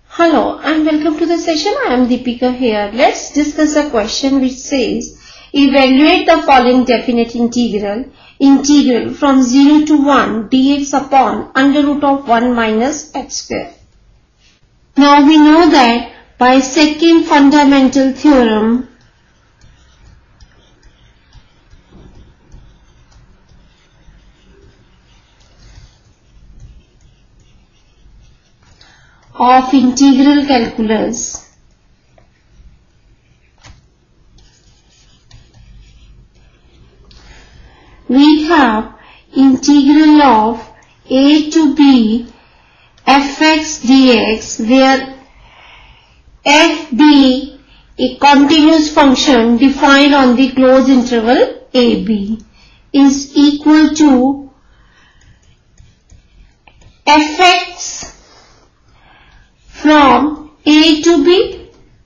Hello and welcome to the session. I am Deepika here. Let's discuss a question which says, evaluate the following definite integral from 0 to 1 dx upon under root of 1 minus x square. Now we know that by second fundamental theorem, of integral calculus, we have integral of a to b fx dx, where f be a continuous function defined on the closed interval ab, is equal to fx from a to b,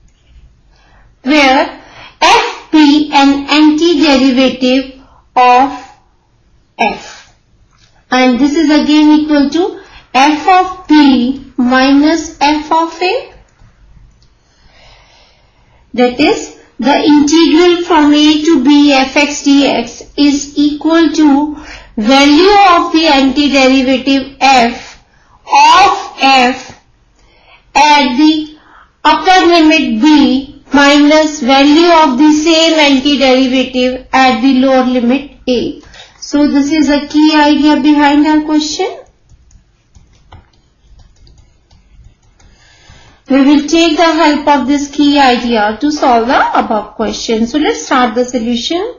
where f be an antiderivative of f, and this is again equal to f of b minus f of a. That is, the integral from a to b fx dx is equal to value of the antiderivative f of f at the upper limit b minus value of the same antiderivative at the lower limit a. So this is a key idea behind our question. We will take the help of this key idea to solve the above question. So let's start the solution.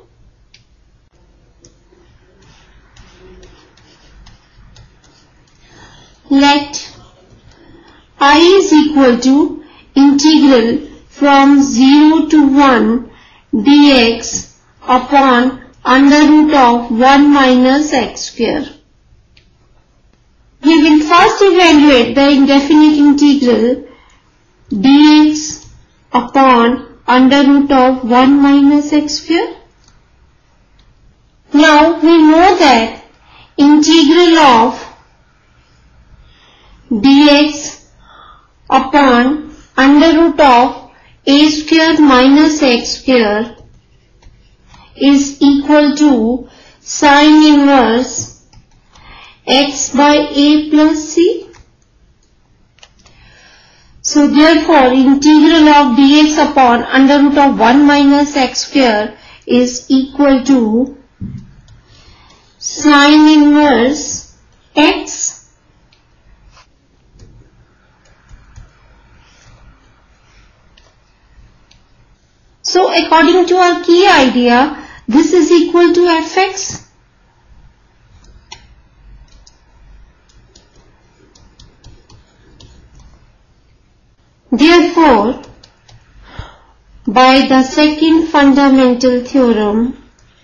Let I is equal to integral from 0 to 1 dx upon under root of 1 minus x square. We will first evaluate the indefinite integral dx upon under root of 1 minus x square. Now we know that integral of dx upon under root of a square minus x square is equal to sine inverse x by a plus c. So therefore integral of dx upon under root of 1 minus x square is equal to sine inverse x . So according to our key idea, this is equal to fx. Therefore, by the second fundamental theorem,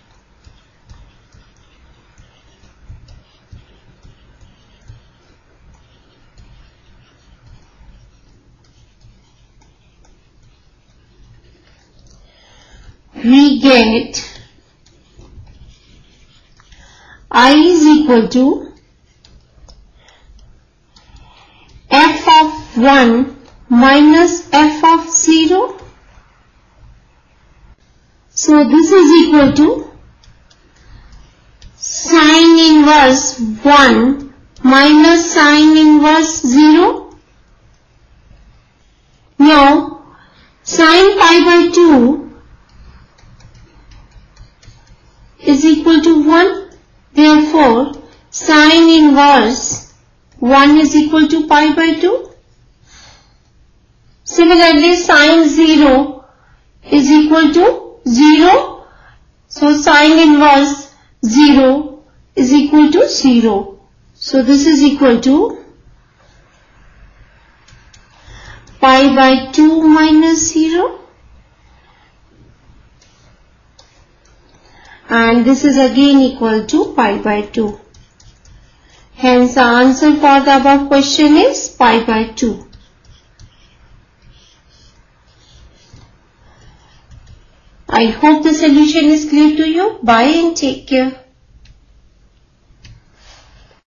we get I is equal to f of 1 minus f of 0. So this is equal to sine inverse 1 minus sine inverse 0. Now sine pi by 2 is equal to 1. Therefore, sine inverse 1 is equal to pi by 2. Similarly, sine 0 is equal to 0. So, sine inverse 0 is equal to 0. So, this is equal to pi by 2 minus 0. And this is again equal to pi by 2. Hence, the answer for the above question is pi by 2. I hope the solution is clear to you. Bye and take care.